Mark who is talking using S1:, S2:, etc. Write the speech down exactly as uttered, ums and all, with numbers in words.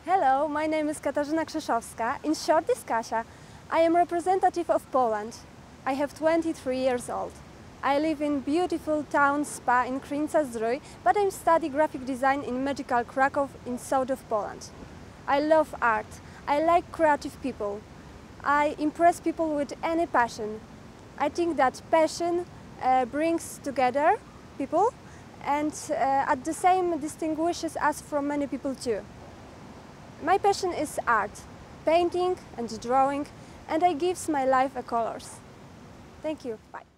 S1: Hello, my name is Katarzyna Krzeszowska. In short, is Kasia. I am representative of Poland. I have twenty-three years old. I live in beautiful town Spa in Krynica-Zdrój, but I study graphic design in Magical Kraków in south of Poland. I love art. I like creative people. I impress people with any passion. I think that passion uh, brings together people and uh, at the same distinguishes us from many people too. My passion is art, painting and drawing, and I gives my life a colors. Thank you. Bye.